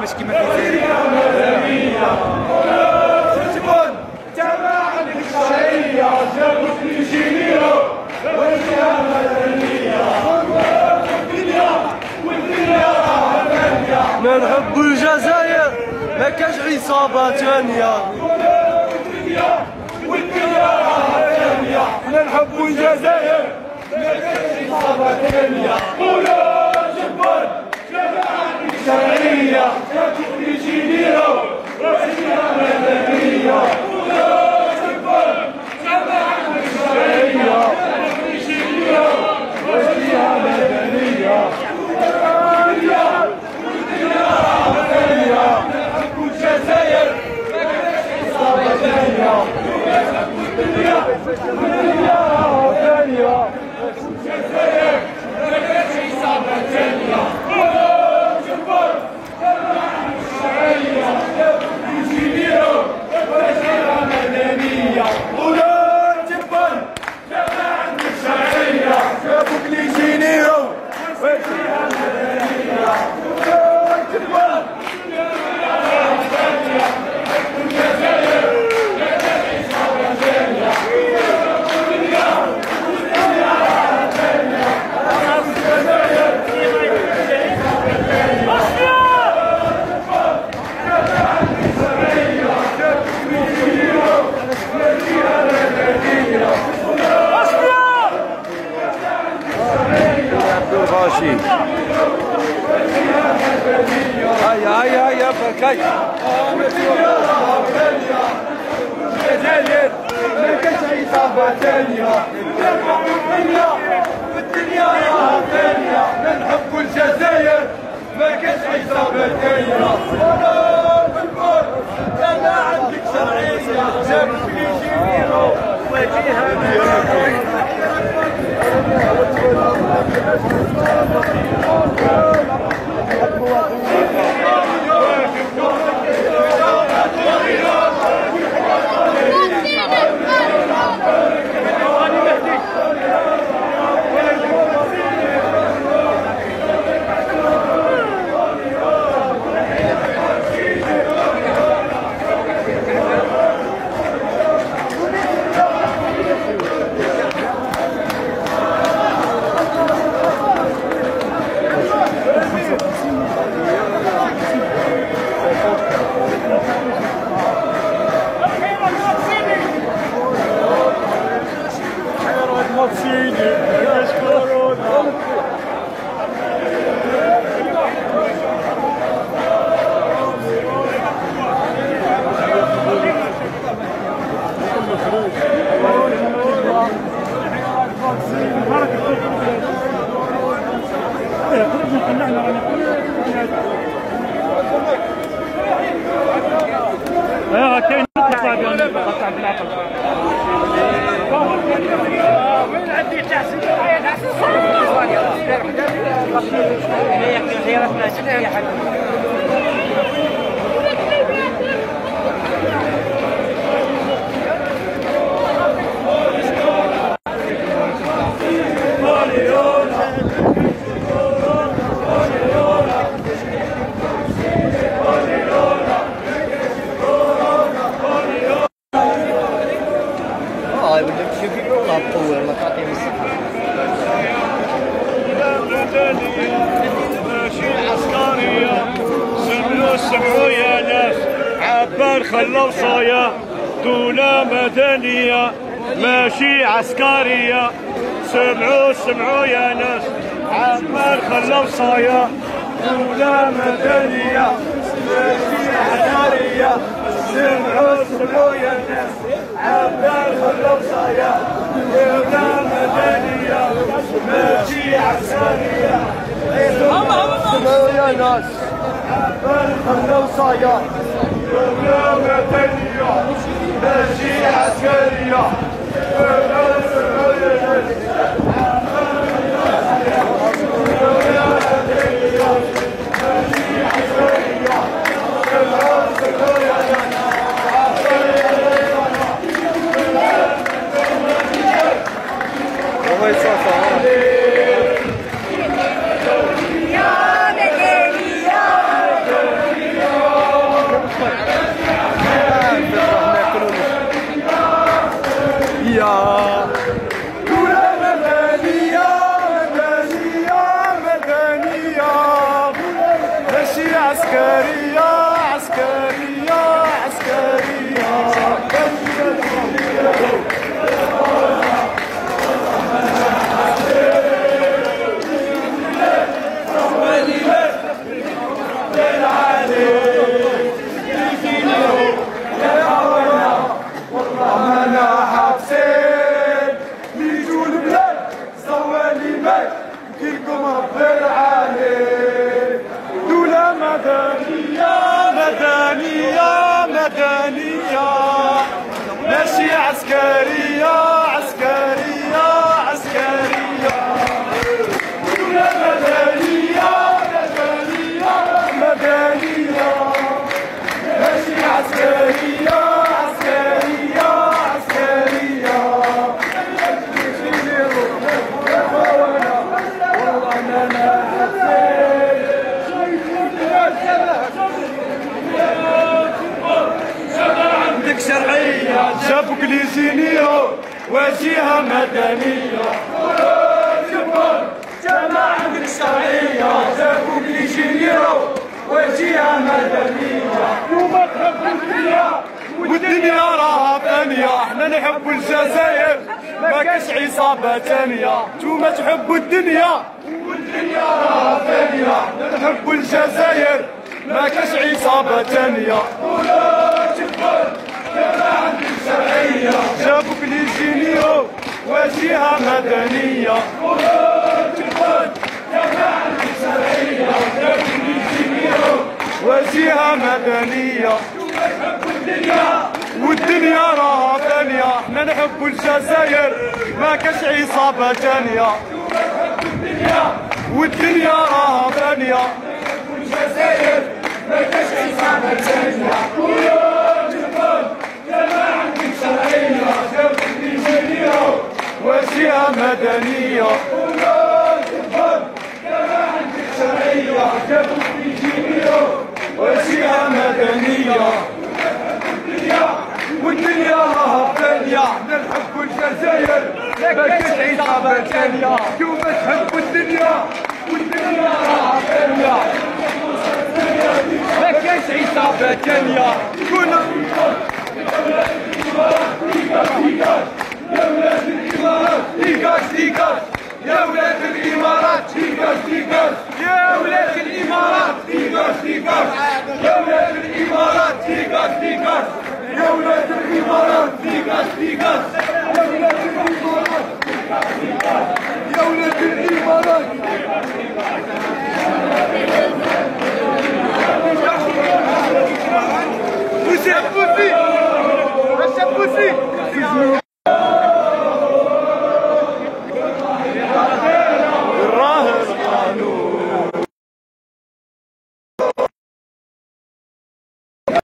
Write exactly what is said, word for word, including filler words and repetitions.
باش كيما كيداير ما نحبوا الجزائر ما كاش عصابة ثانية. احنا نحبوا الجزائر ما كاش عصابة ثانية. قولوا جبر جماعة شرعية كاتب يجينيها وفيها مدنية. قولوا جبر جماعة شرعية كاتب يجينيها وفيها مدنية. نحبوا الجزائر ما كاش عصابة ثانية. هيا هيا هيا بركاي الجزائر ما كاش عصابة ثانية. في الدنيا راها ثانية. نحبوا الجزائر ما كاش عصابة ثانية. ولا بالكل انا عندك شرعية جابك لي جميلة وجيها اه كاين تطلع بهم تطلع بالعقل. وين عندي تحسين هي تحسين هي خياراتنا شنو يا حبيبي. سمعوا يا ناس عبار خلوا صايا دولة مدنية ماشي عسكرية. سمعوا سمعوا يا ناس عبار خلوا صايا دولة مدنية ماشي عسكرية. سمعوا سمعوا يا ناس عبار خلوا صايا دولة مدنية ماشي عسكرية. سمعوا يا ناس خلوا صايا دولة مدنية ماشي عسكرية. والله يتصافى يا مدنية عسكرية عسكرية عسكرية ماشي عسكرية عسكرية عسكرية دولة مدنية مدنية مدنية ماشي عسكرية عسكرية عسكرية عندك شرعية جابوك لي جينيو وجهة مدنية جماعة عندك شرعية جابوك لي جينيو وجهة مدنية وما تحب الدنيا والدنيا راها فانية احنا نحب الجزائر ما كاش عصابة تانية نتوما تحبوا الدنيا والدنيا راها فانية احنا نحب الجزائر ما كاش عصابة تانية جابوك لي جينيو وجهة مدنية وجهة مدنية والدنيا راها فانية احنا نحب الجزائر ما كاش عصابة تانية والدنيا راها فانية الجزائر ما كاش عصابة تانية وجهة مدنية وجهة مدنية والدنيا راها فانية احنا نحبوا الجزائر ما كاش عصابة تانية يوم تحبوا الدنيا والدنيا راها فانية ما كاش عصابة تانية كنا يا ولاد الإمارات ديكاش ديكاش يا ولاد الإمارات ديكاش ديكاش يا ولاد الإمارات ديكاش ديكاش يا ولاد الإمارات ديكاش ديكاش يا ولاد الإمارات ديكاش ديكاش